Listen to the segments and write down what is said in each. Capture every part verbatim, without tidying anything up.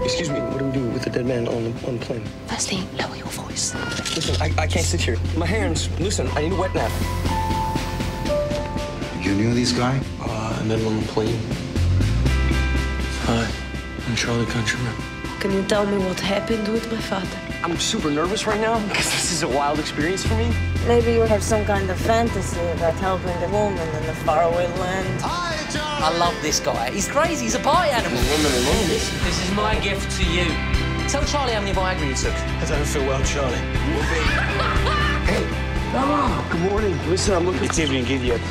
Excuse me, what do we do with the dead man on the, on the plane? Firstly, lower your voice. Listen, I, I can't sit here. My hands, listen, I need a wet nap. You knew this guy? Uh, I met him on the plane. Hi, I'm Charlie Countryman. Can you tell me what happened with my father? I'm super nervous right now because this is a wild experience for me. Maybe you have some kind of fantasy about helping a woman in a faraway land. Hi, Charlie! I love this guy. He's crazy. He's a party animal. This, this is my gift to you. Tell Charlie how many Viagra you took. I don't feel well, Charlie. Hey, oh, good morning. Listen, I'm looking. It's evening. Give you.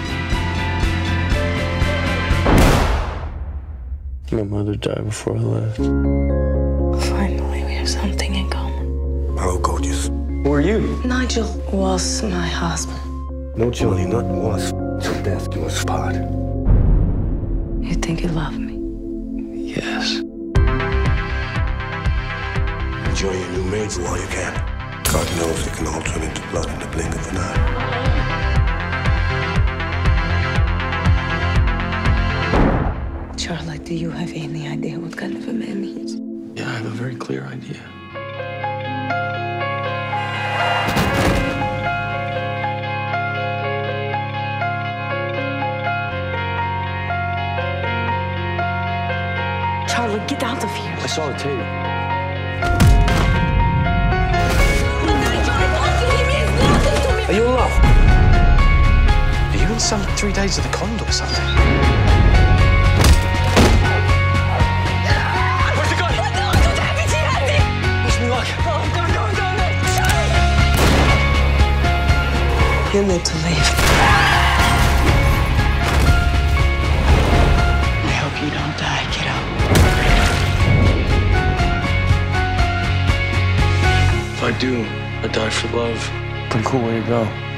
My mother died before I left. Finally, we have something in common. Hello, gorgeous. Who are you? Nigel was my husband. No, Charlie, not was. Till death do us part. You think you love me? Yes. Enjoy your new maids while you can. God knows it can all turn into blood in the blink of an eye. Charlie, do you have any idea what kind of a man he is? Yeah, I have a very clear idea. Charlie, get out of here. I saw the tape. Are you in love? Are you in some three days of the condom or something? You need to leave. I hope you don't die, kiddo. If I do, I die for love. Pretty cool way to go.